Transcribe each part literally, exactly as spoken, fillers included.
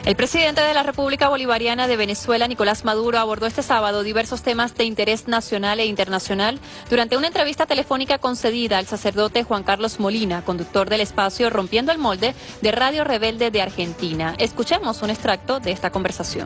El presidente de la República Bolivariana de Venezuela, Nicolás Maduro, abordó este sábado diversos temas de interés nacional e internacional durante una entrevista telefónica concedida al sacerdote Juan Carlos Molina, conductor del espacio Rompiendo el Molde de Radio Rebelde de Argentina. Escuchemos un extracto de esta conversación.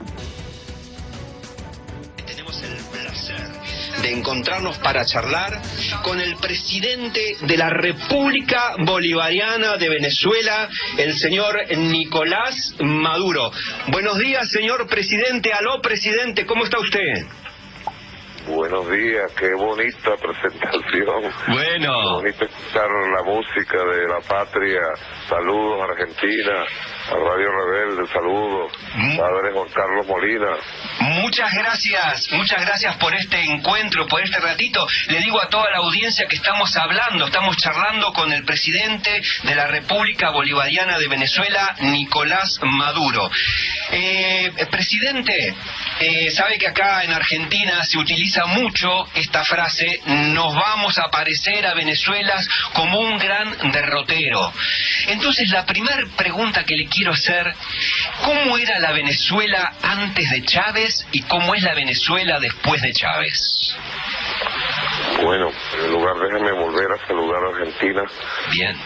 Tenemos el placer de encontrarnos para charlar con el presidente de la República Bolivariana de Venezuela, el señor Nicolás Maduro. Buenos días, señor presidente. Aló, presidente, ¿cómo está usted? Buenos días, qué bonita presentación. Bueno. Qué bonito escuchar la música de la patria. Saludos a Argentina, a Radio Rebelde, saludos. Mm. Padre Juan Carlos Molina. Muchas gracias, muchas gracias por este encuentro, por este ratito. Le digo a toda la audiencia que estamos hablando, estamos charlando con el presidente de la República Bolivariana de Venezuela, Nicolás Maduro. Eh, presidente, eh, sabe que acá en Argentina se utiliza mucho esta frase: nos vamos a parecer a Venezuela como un gran derrotero. Entonces, la primera pregunta que le quiero hacer: ¿cómo era la Venezuela antes de Chávez y cómo es la Venezuela después de Chávez? Bueno, en primer lugar déjeme volver a saludar a Argentina. Bien.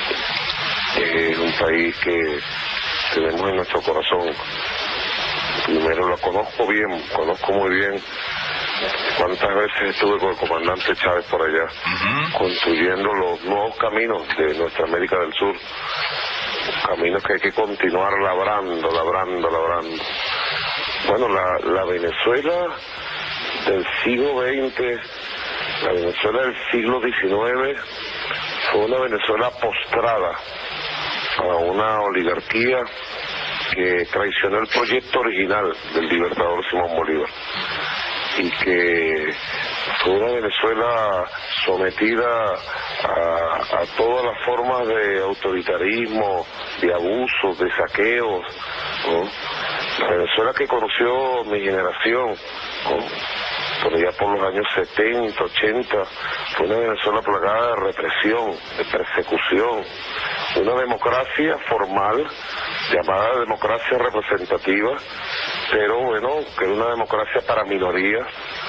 Es un país que tenemos en nuestro corazón. Primero lo conozco bien, conozco muy bien. Cuántas veces estuve con el comandante Chávez por allá, uh-huh. construyendo los nuevos caminos de nuestra América del Sur. Caminos que hay que continuar labrando, labrando, labrando. Bueno, la, la Venezuela del siglo veinte, la Venezuela del siglo diecinueve, fue una Venezuela postrada a una oligarquía que traicionó el proyecto original del libertador Simón Bolívar, y que fue una Venezuela sometida a, a todas las formas de autoritarismo, de abusos, de saqueos, ¿no? La Venezuela que conoció mi generación, ¿no? Por allá por los años setenta, ochenta, fue una Venezuela plagada de represión, de persecución, una democracia formal, llamada democracia representativa, pero bueno, que era una democracia para minorías,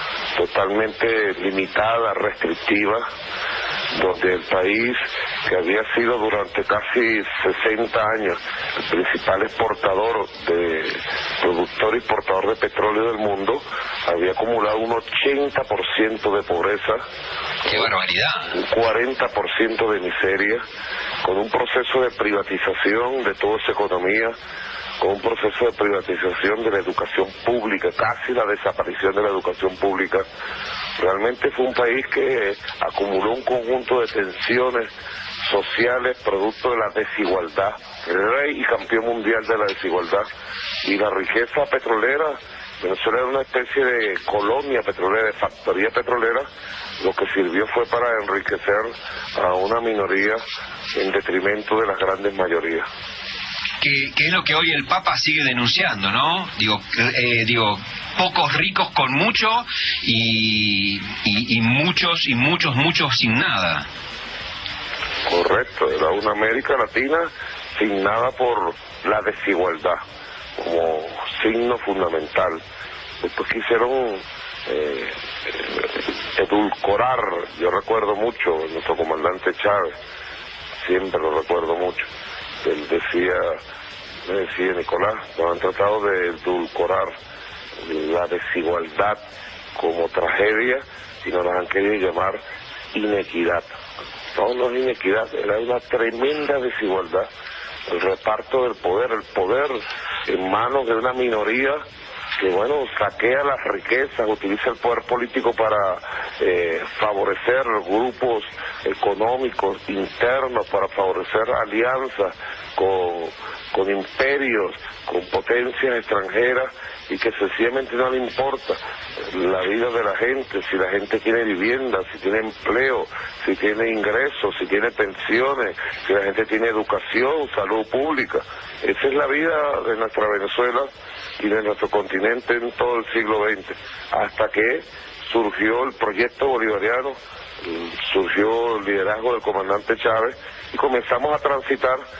totalmente limitada, restrictiva, donde el país, que había sido durante casi sesenta años el principal exportador, de productor y exportador de petróleo del mundo, había acumulado un ochenta por ciento de pobreza. ¡Qué barbaridad! Un cuarenta por ciento de miseria, con un proceso de privatización de toda esa economía, con un proceso de privatización de la educación pública, casi la desaparición de la educación pública. Realmente fue un país que acumuló un conjunto de tensiones sociales producto de la desigualdad, el rey y campeón mundial de la desigualdad. Y la riqueza petrolera, Venezuela era una especie de colonia petrolera, de factoría petrolera, lo que sirvió fue para enriquecer a una minoría en detrimento de las grandes mayorías. Que, que es lo que hoy el Papa sigue denunciando, ¿no? Digo, eh, digo, pocos ricos con mucho y, y, y muchos y muchos, muchos sin nada. Correcto, era una América Latina sin nada por la desigualdad como signo fundamental. Después quisieron eh, edulcorar, yo recuerdo mucho, nuestro comandante Chávez, siempre lo recuerdo mucho. Él decía, me decía, Nicolás, nos han tratado de edulcorar la desigualdad como tragedia y nos han querido llamar inequidad. No, no es inequidad, era una tremenda desigualdad. El reparto del poder, el poder en manos de una minoría que, bueno, saquea las riquezas, utiliza el poder político para eh, favorecer grupos económicos internos, para favorecer alianzas con, con imperios, con potencias extranjeras, y que sencillamente no le importa la vida de la gente, si la gente tiene vivienda, si tiene empleo, si tiene ingresos, si tiene pensiones, si la gente tiene educación, salud pública. Esa es la vida de nuestra Venezuela y de nuestro continente en todo el siglo veinte, hasta que surgió el proyecto bolivariano, surgió el liderazgo del comandante Chávez y comenzamos a transitar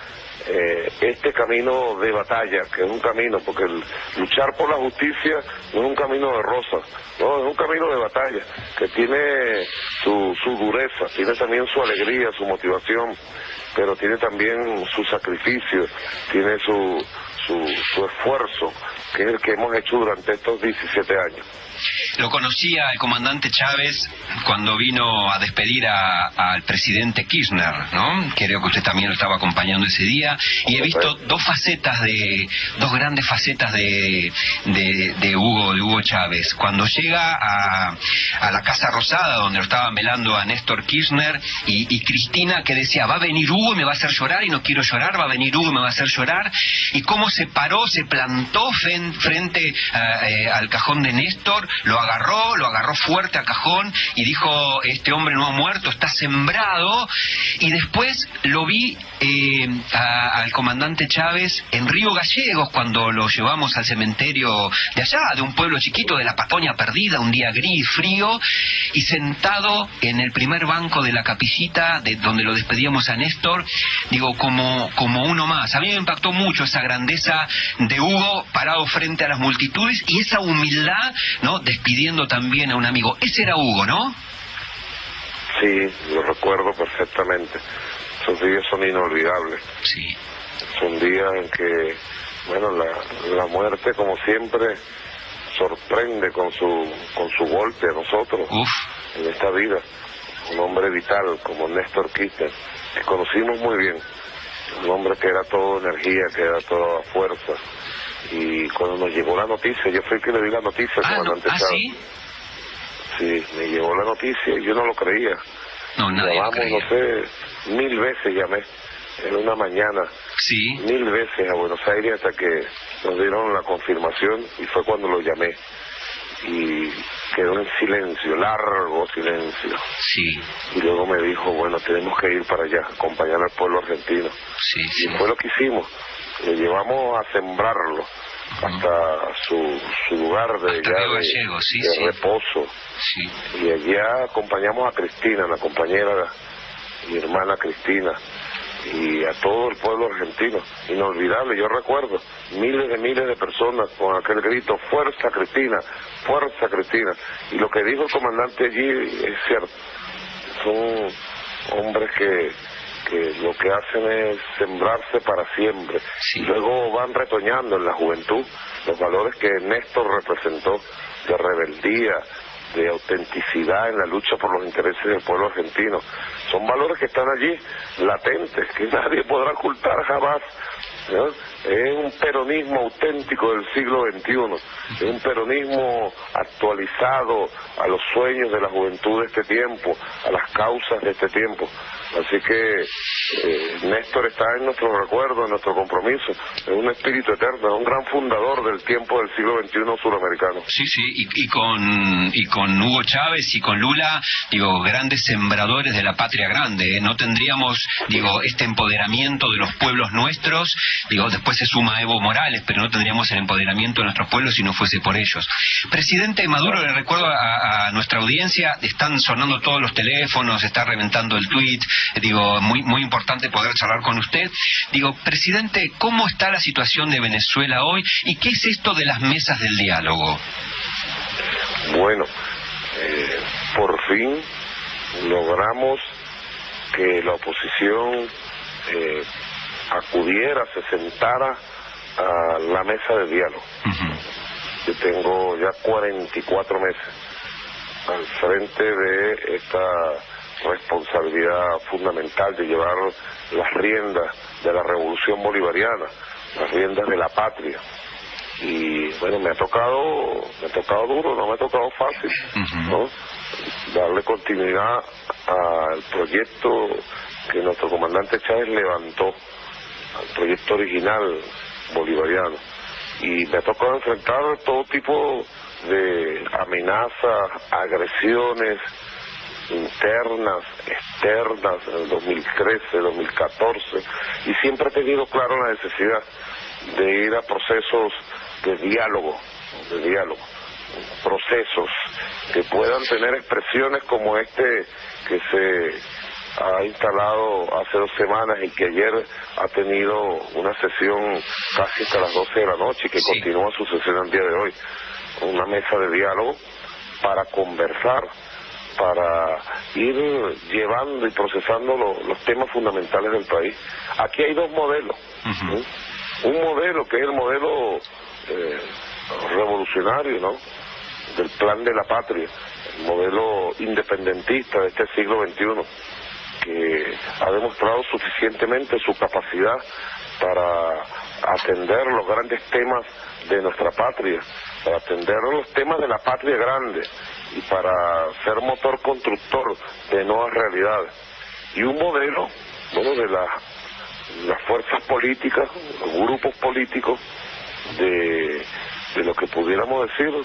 eh, este camino de batalla, que es un camino, porque el luchar por la justicia no es un camino de rosas, no, es un camino de batalla, que tiene su, su dureza, tiene también su alegría, su motivación, pero tiene también su sacrificio, tiene su, su, su esfuerzo, que es el que hemos hecho durante estos diecisiete años. Lo conocía el comandante Chávez cuando vino a despedir a, al presidente Kirchner, ¿no? Creo que usted también lo estaba acompañando ese día, y he visto dos facetas de, dos grandes facetas de, de, de Hugo, de Hugo Chávez. Cuando llega a, a la Casa Rosada, donde lo estaban velando a Néstor Kirchner, y, y Cristina, que decía, va a venir Hugo y me va a hacer llorar, y no quiero llorar, va a venir Hugo y me va a hacer llorar, y cómo se paró, se plantó frente a, eh, al cajón de Néstor, lo agarró, lo agarró fuerte al cajón y dijo, este hombre no ha muerto, está sembrado. Y después lo vi eh, a, al comandante Chávez en Río Gallegos, cuando lo llevamos al cementerio de allá, de un pueblo chiquito de la Patagonia perdida, un día gris, frío, y sentado en el primer banco de la capillita de donde lo despedíamos a Néstor, digo, como, como uno más. A mí me impactó mucho esa grandeza de Hugo parado frente a las multitudes y esa humildad, ¿no?, despidiendo también a un amigo. Ese era Hugo, ¿no? Sí, lo recuerdo perfectamente. Esos días son inolvidables. Sí. Son días en que, bueno, la, la muerte, como siempre, sorprende con su con su golpe a nosotros. Uf. En esta vida. Un hombre vital como Néstor Kirchner, que conocimos muy bien. Un hombre que era todo energía, que era toda fuerza. Y cuando nos llegó la noticia, yo fui el que le di la noticia al ah, comandante no. ¿Ah, Chávez. sí? Sí, me llegó la noticia y yo no lo creía. No, nadie Llamamos, lo creía. no sé, mil veces llamé, en una mañana, sí. mil veces a Buenos Aires hasta que nos dieron la confirmación y fue cuando lo llamé. Y quedó en silencio, largo silencio. Sí. Y luego me dijo, bueno, tenemos que ir para allá, acompañar al pueblo argentino. Sí, sí. Y fue lo que hicimos. Le llevamos a sembrarlo uh-huh. hasta su, su lugar de, hasta ya de, Gallego, sí, de sí. reposo. Sí. Y allá acompañamos a Cristina, la compañera, mi hermana Cristina, y a todo el pueblo argentino. Inolvidable, yo recuerdo miles de miles de personas con aquel grito, fuerza Cristina, fuerza Cristina. Y lo que dijo el comandante allí es cierto. Son hombres que, que lo que hacen es sembrarse para siempre. Sí. Y luego van retoñando en la juventud los valores que Néstor representó de rebeldía, de autenticidad en la lucha por los intereses del pueblo argentino. Son valores que están allí, latentes, que nadie podrá ocultar jamás, ¿no? Es un peronismo auténtico del siglo veintiuno, es un peronismo actualizado a los sueños de la juventud de este tiempo, a las causas de este tiempo. Así que eh, Néstor está en nuestro recuerdo, en nuestro compromiso, es un espíritu eterno, es un gran fundador del tiempo del siglo veintiuno suramericano. Sí, sí, y, y con y con Hugo Chávez y con Lula, digo, grandes sembradores de la patria grande, ¿eh? No tendríamos, digo, este empoderamiento de los pueblos nuestros, digo, después se suma Evo Morales, pero no tendríamos el empoderamiento de nuestros pueblos si no fuese por ellos. Presidente Maduro, le recuerdo a, a nuestra audiencia, están sonando todos los teléfonos, está reventando el tweet, digo, muy muy importante poder charlar con usted. Digo, presidente, ¿cómo está la situación de Venezuela hoy y qué es esto de las mesas del diálogo? Bueno, eh, por fin logramos que la oposición eh, acudiera, se sentara a la mesa de diálogo. Uh-huh. Yo tengo ya cuarenta y cuatro meses al frente de esta responsabilidad fundamental de llevar las riendas de la revolución bolivariana, las riendas de la patria. Y bueno, me ha tocado, me ha tocado duro, no me ha tocado fácil, uh-huh. ¿no? Darle continuidad al proyecto que nuestro comandante Chávez levantó, al proyecto original bolivariano. Y me ha tocado enfrentar todo tipo de amenazas, agresiones internas, externas, en el dos mil trece, dos mil catorce, y siempre he tenido claro la necesidad de ir a procesos de diálogo, de diálogo, procesos que puedan tener expresiones como este que se ha instalado hace dos semanas y que ayer ha tenido una sesión casi hasta las doce de la noche y que sí. continúa su sesión el día de hoy. Una mesa de diálogo para conversar, para ir llevando y procesando lo, los temas fundamentales del país. Aquí hay dos modelos. Uh-huh. ¿sí? Un modelo que es el modelo eh, revolucionario, ¿no?, del plan de la patria, el modelo independentista de este siglo veintiuno, que ha demostrado suficientemente su capacidad para atender los grandes temas de nuestra patria, para atender los temas de la patria grande y para ser motor constructor de nuevas realidades. Y un modelo, bueno, de la, las fuerzas políticas, los grupos políticos, de, de lo que pudiéramos decir,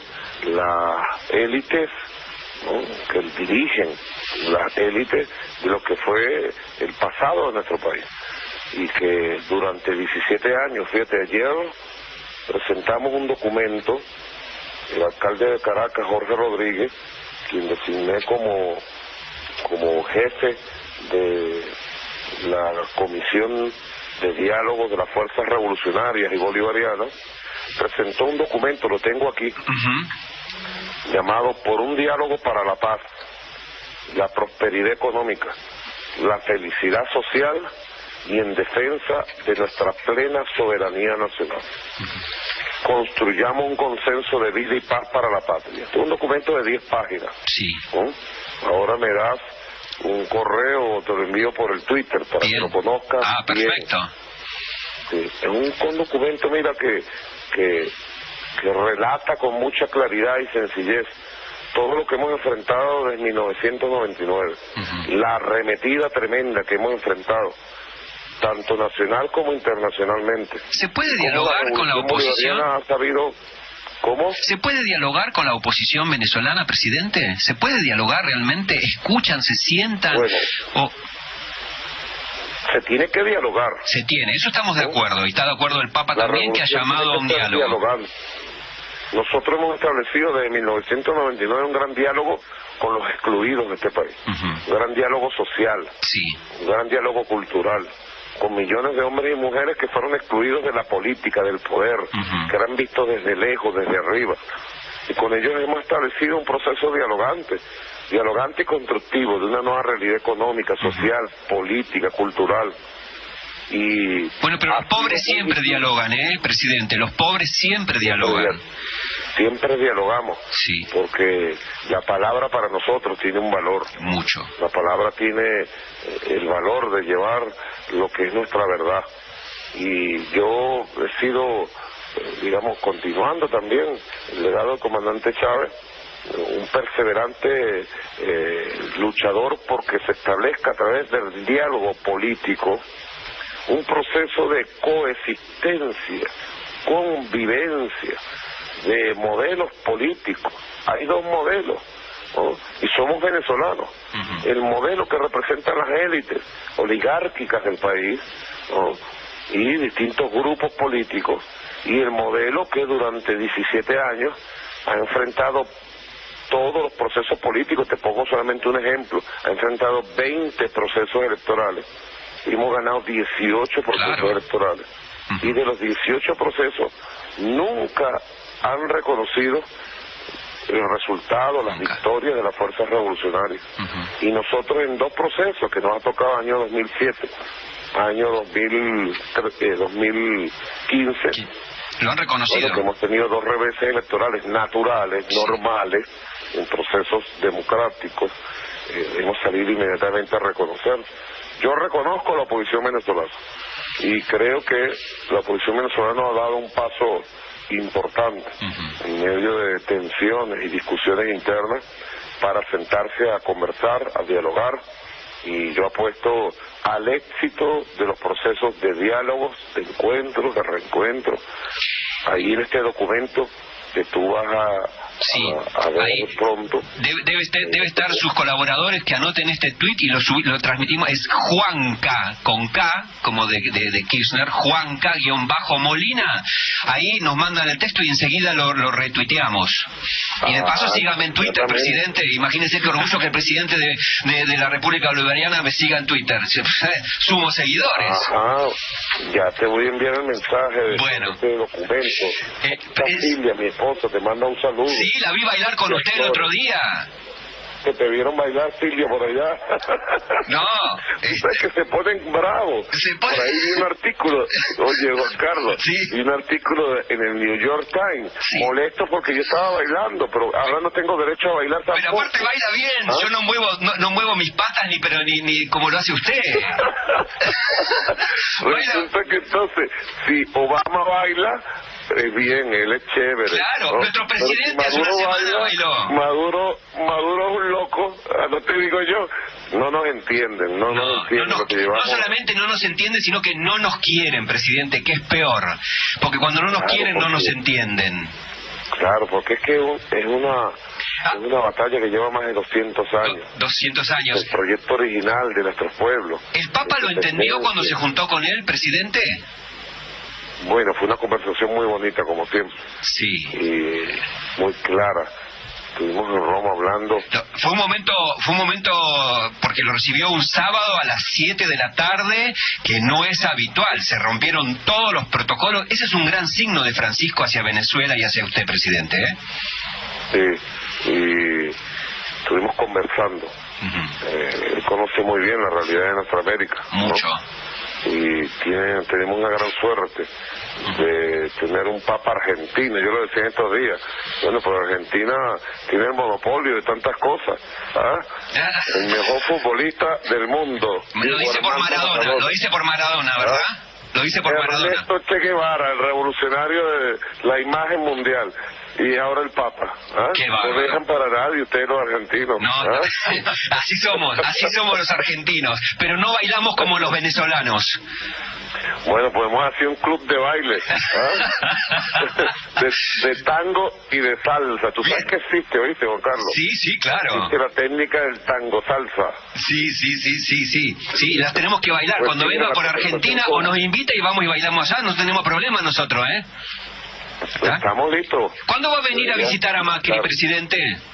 las élites, ¿no?, que dirigen las élites de lo que fue el pasado de nuestro país. Y que durante diecisiete años, fíjate, ayer presentamos un documento, el alcalde de Caracas, Jorge Rodríguez, quien designé como, como jefe de la Comisión de Diálogo de las Fuerzas Revolucionarias y Bolivarianas, presentó un documento, lo tengo aquí, uh-huh. llamado Por un diálogo para la paz, la prosperidad económica, la felicidad social y en defensa de nuestra plena soberanía nacional. Uh-huh. Construyamos un consenso de vida y paz para la patria. Este es un documento de diez páginas. Sí. ¿Mm? Ahora me das un correo, te lo envío por el Twitter para bien. que lo conozcas. Ah, perfecto. Sí. Es un, un documento, mira, que, que, que relata con mucha claridad y sencillez todo lo que hemos enfrentado desde mil novecientos noventa y nueve. Uh-huh. La arremetida tremenda que hemos enfrentado, tanto nacional como internacionalmente. ¿Se puede dialogar la con la oposición? Ha sabido, ¿cómo? ¿Se puede dialogar con la oposición venezolana, presidente? ¿Se puede dialogar realmente? ¿Escuchan, se sientan? Bueno, o... se tiene que dialogar. Se tiene, eso estamos de acuerdo. Y está de acuerdo el Papa la también, que ha llamado a un diálogo. Dialogar. Nosotros hemos establecido desde mil novecientos noventa y nueve un gran diálogo con los excluidos de este país. Uh-huh. Un gran diálogo social. Sí. Un gran diálogo cultural, con millones de hombres y mujeres que fueron excluidos de la política, del poder, uh-huh. que eran vistos desde lejos, desde arriba. Y con ellos hemos establecido un proceso dialogante, dialogante y constructivo de una nueva realidad económica, social, uh-huh. política, cultural. Y bueno, pero los pobres siempre dialogan, ¿eh, presidente? Los pobres siempre dialogan. Siempre dialogamos, sí. porque la palabra para nosotros tiene un valor. Mucho. La palabra tiene el valor de llevar lo que es nuestra verdad. Y yo he sido, digamos, continuando también el legado del comandante Chávez, un perseverante eh, luchador porque se establezca a través del diálogo político un proceso de coexistencia, convivencia, de modelos políticos. Hay dos modelos, ¿no?, y somos venezolanos. Uh-huh. El modelo que representan las élites oligárquicas del país, ¿no?, y distintos grupos políticos, y el modelo que durante diecisiete años ha enfrentado todos los procesos políticos. Te pongo solamente un ejemplo: ha enfrentado veinte procesos electorales y hemos ganado dieciocho procesos claro. electorales. Uh-huh. Y de los dieciocho procesos nunca han reconocido el resultado, las nunca. victorias de las fuerzas revolucionarias. Uh-huh. Y nosotros en dos procesos que nos ha tocado, año dos mil siete, año dos mil, eh, dos mil quince, sí. lo han reconocido. Bueno, que hemos tenido dos reveses electorales naturales, sí. normales, en procesos democráticos, eh, hemos salido inmediatamente a reconocer. Yo reconozco la oposición venezolana y creo que la oposición venezolana ha dado un paso importante uh-huh. en medio de tensiones y discusiones internas para sentarse a conversar, a dialogar, y yo apuesto al éxito de los procesos de diálogos, de encuentros, de reencuentros. Ahí en este documento que tú vas a, sí, a, a ver ahí. pronto. Debe, debe, estar, debe estar sus colaboradores que anoten este tuit y lo, subi, lo transmitimos. Es Juanca, con K, como de, de, de Kirchner, Juanca guión bajo Molina. Ahí nos mandan el texto y enseguida lo, lo retuiteamos. Y de paso, ah, sígame en Twitter, presidente. Imagínese qué orgullo que el presidente de, de, de la República Bolivariana me siga en Twitter. Sumo seguidores. Ajá, ya te voy a enviar el mensaje de bueno. este documento. Eh, es... Silvia, mi esposa, te manda un saludo. Sí, la vi bailar con usted el otro día. Que te vieron bailar, Silvia, por allá. No. Este... Es que se ponen bravos. Se pone... Por ahí vi un artículo, oye, Juan Carlos, sí. vi un artículo en el New York Times, sí. molesto porque yo estaba bailando, pero ahora no tengo derecho a bailar tampoco. Pero aparte baila bien, ¿ah? Yo no muevo no, no muevo mis patas ni pero ni, ni como lo hace usted. Resulta que entonces, si Obama baila, es bien, él es chévere. Claro, ¿no? nuestro presidente hace una semana baila, bailó. Maduro, Maduro es un loco, no te digo yo, no nos entienden, no, no nos entienden no, no, lo que llevamos. No solamente no nos entienden, sino que no nos quieren, presidente, que es peor, porque cuando no nos claro, quieren no nos entienden. Claro, porque es que es una, ah, es una batalla que lleva más de doscientos años. doscientos años. El proyecto original de nuestro pueblo. ¿El Papa lo entendió cuando se juntó con él, presidente? Bueno, fue una conversación muy bonita, como siempre. Sí. Y muy clara. Estuvimos en Roma hablando. Fue un momento, fue un momento porque lo recibió un sábado a las siete de la tarde, que no es habitual. Se rompieron todos los protocolos. Ese es un gran signo de Francisco hacia Venezuela y hacia usted, presidente, ¿eh? Sí, y estuvimos conversando. Uh-huh. eh, él conoce muy bien la realidad de nuestra América. Mucho. ¿No? Y tiene, tenemos una gran suerte de tener un papa argentino. Yo lo decía en estos días, bueno, pues Argentina tiene el monopolio de tantas cosas, ¿ah? El mejor futbolista del mundo. Lo dice por Maradona, lo dice por Maradona, ¿verdad? ¿Ah? Lo dice por Maradona. Ernesto Che Guevara, el revolucionario de la imagen mundial. Y ahora el Papa. ¿Ah? No dejan para nadie ustedes los argentinos. No, ¿ah? así somos, así somos los argentinos. Pero no bailamos como los venezolanos. Bueno, podemos hacer un club de baile, ¿ah? de, de tango y de salsa. ¿Tú sabes que existe, oíste, Juan Carlos? Sí, sí, claro. Existe la técnica del tango salsa. Sí, sí, sí, sí, sí. Sí, las tenemos que bailar. Pues cuando venga por Argentina o nos invita y vamos y bailamos allá, no tenemos problema nosotros, ¿eh? ¿Ah? Estamos listos. ¿Cuándo va a venir a visitar a Macri, claro, presidente?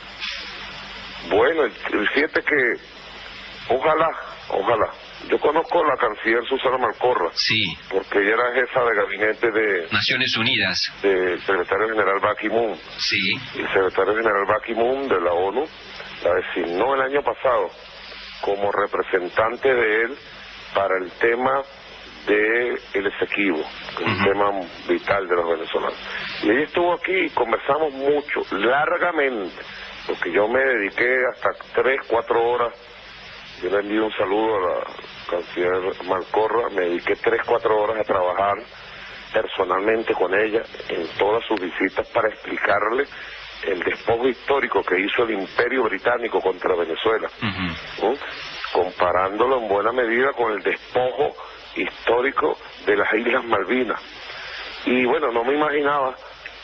Bueno, el, el siete que... Ojalá, ojalá. Yo conozco a la canciller Susana Malcorra. Sí. Porque ella era jefa de gabinete de... Naciones Unidas. Del secretario general Ban Ki-moon. Sí. Y el secretario general Ban Ki-moon de la ONU la designó el año pasado como representante de él para el tema de el Esequibo, que es uh-huh. un tema vital de los venezolanos. Y ella estuvo aquí y conversamos mucho, largamente, porque yo me dediqué hasta tres, cuatro horas. Yo le envío un saludo a la canciller Malcorra, me dediqué tres, cuatro horas a trabajar personalmente con ella en todas sus visitas para explicarle el despojo histórico que hizo el Imperio Británico contra Venezuela, uh-huh. ¿sí? Comparándolo en buena medida con el despojo histórico de las Islas Malvinas. Y bueno, no me imaginaba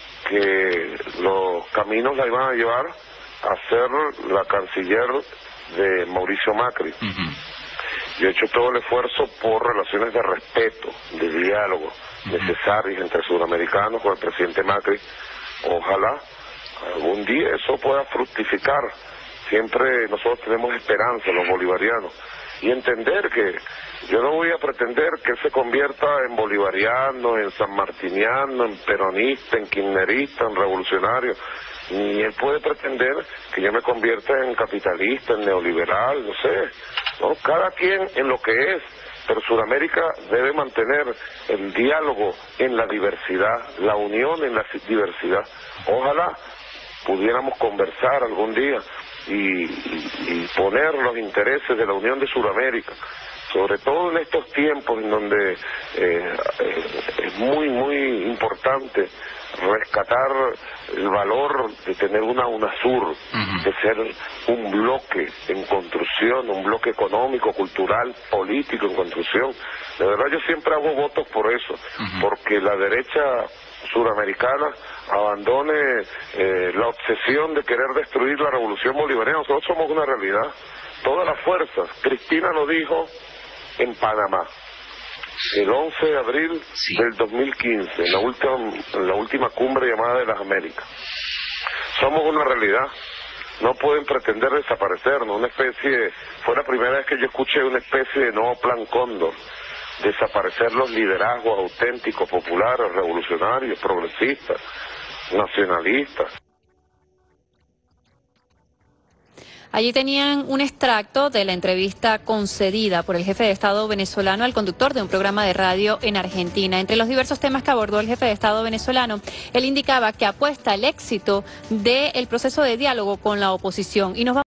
que los caminos la iban a llevar a ser la canciller de Mauricio Macri. Uh-huh. Yo he hecho todo el esfuerzo por relaciones de respeto, de diálogo, uh-huh. necesarias entre sudamericanos con el presidente Macri. Ojalá algún día eso pueda fructificar. Siempre nosotros tenemos esperanza, los bolivarianos, y entender que yo no voy a pretender que él se convierta en bolivariano, en sanmartiniano, en peronista, en kirchnerista, en revolucionario, ni él puede pretender que yo me convierta en capitalista, en neoliberal, no sé, ¿no? Cada quien en lo que es, pero Sudamérica debe mantener el diálogo en la diversidad, la unión en la diversidad. Ojalá pudiéramos conversar algún día y, y, y poner los intereses de la Unión de Sudamérica, sobre todo en estos tiempos en donde eh, eh, es muy, muy importante rescatar el valor de tener una UNASUR, uh-huh. de ser un bloque en construcción, un bloque económico, cultural, político en construcción. De verdad yo siempre hago votos por eso, uh-huh. porque la derecha suramericana abandone eh, la obsesión de querer destruir la revolución bolivariana. Nosotros somos una realidad, todas las fuerzas. Cristina lo dijo en Panamá el once de abril sí. del dos mil quince, en la última, en la última cumbre llamada de las Américas. Somos una realidad, no pueden pretender desaparecernos. Una especie, fue la primera vez que yo escuché una especie de nuevo plan Cóndor, desaparecer los liderazgos auténticos, populares, revolucionarios, progresistas, nacionalistas. Allí tenían un extracto de la entrevista concedida por el jefe de Estado venezolano al conductor de un programa de radio en Argentina. Entre los diversos temas que abordó el jefe de Estado venezolano, él indicaba que apuesta al éxito del proceso de diálogo con la oposición. Y nos